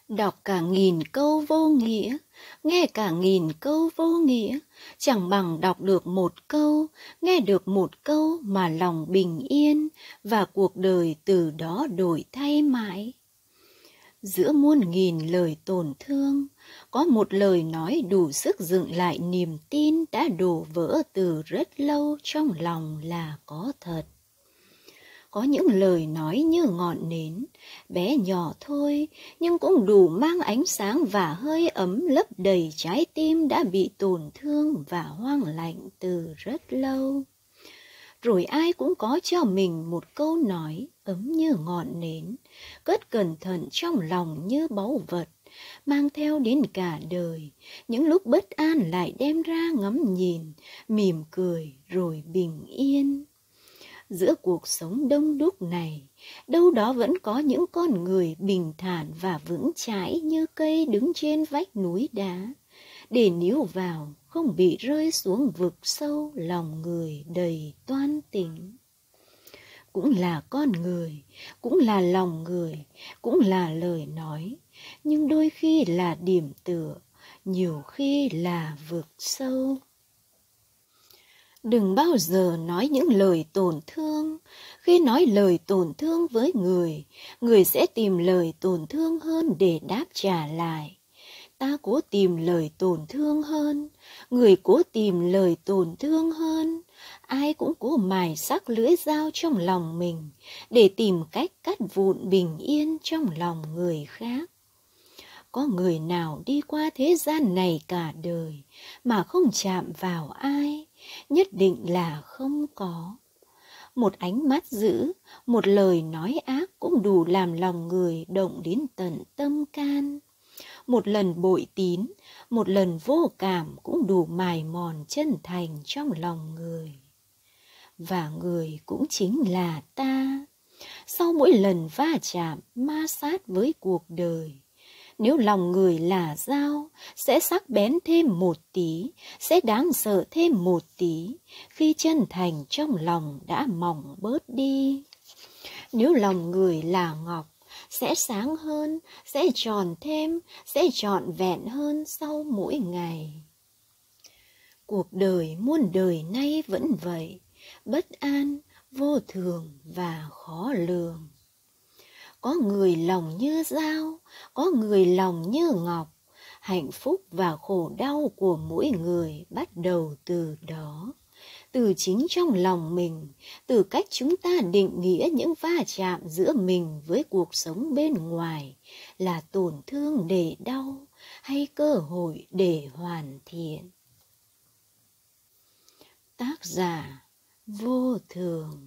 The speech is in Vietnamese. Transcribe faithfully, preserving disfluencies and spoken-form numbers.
Đọc cả nghìn câu vô nghĩa, nghe cả nghìn câu vô nghĩa, chẳng bằng đọc được một câu, nghe được một câu mà lòng bình yên, và cuộc đời từ đó đổi thay mãi. Giữa muôn nghìn lời tổn thương, có một lời nói đủ sức dựng lại niềm tin đã đổ vỡ từ rất lâu trong lòng là có thật. Có những lời nói như ngọn nến, bé nhỏ thôi, nhưng cũng đủ mang ánh sáng và hơi ấm lấp đầy trái tim đã bị tổn thương và hoang lạnh từ rất lâu. Rồi ai cũng có cho mình một câu nói ấm như ngọn nến, cất cẩn thận trong lòng như báu vật, mang theo đến cả đời, những lúc bất an lại đem ra ngắm nhìn, mỉm cười rồi bình yên. Giữa cuộc sống đông đúc này, đâu đó vẫn có những con người bình thản và vững chãi như cây đứng trên vách núi đá, để níu vào không bị rơi xuống vực sâu lòng người đầy toan tính. Cũng là con người, cũng là lòng người, cũng là lời nói, nhưng đôi khi là điểm tựa, nhiều khi là vực sâu. Đừng bao giờ nói những lời tổn thương. Khi nói lời tổn thương với người, người sẽ tìm lời tổn thương hơn để đáp trả lại. Ta cố tìm lời tổn thương hơn, người cố tìm lời tổn thương hơn. Ai cũng cố mài sắc lưỡi dao trong lòng mình để tìm cách cắt vụn bình yên trong lòng người khác. Có người nào đi qua thế gian này cả đời mà không chạm vào ai? Nhất định là không có. Một ánh mắt dữ, một lời nói ác cũng đủ làm lòng người động đến tận tâm can. Một lần bội tín, một lần vô cảm cũng đủ mài mòn chân thành trong lòng người. Và người cũng chính là ta. Sau mỗi lần va chạm, ma sát với cuộc đời, nếu lòng người là dao, sẽ sắc bén thêm một tí, sẽ đáng sợ thêm một tí, khi chân thành trong lòng đã mỏng bớt đi. Nếu lòng người là ngọc, sẽ sáng hơn, sẽ tròn thêm, sẽ trọn vẹn hơn sau mỗi ngày. Cuộc đời muôn đời nay vẫn vậy, bất an, vô thường và khó lường. Có người lòng như dao, có người lòng như ngọc. Hạnh phúc và khổ đau của mỗi người bắt đầu từ đó. Từ chính trong lòng mình, từ cách chúng ta định nghĩa những va chạm giữa mình với cuộc sống bên ngoài là tổn thương để đau hay cơ hội để hoàn thiện. Tác giả Vô Thường.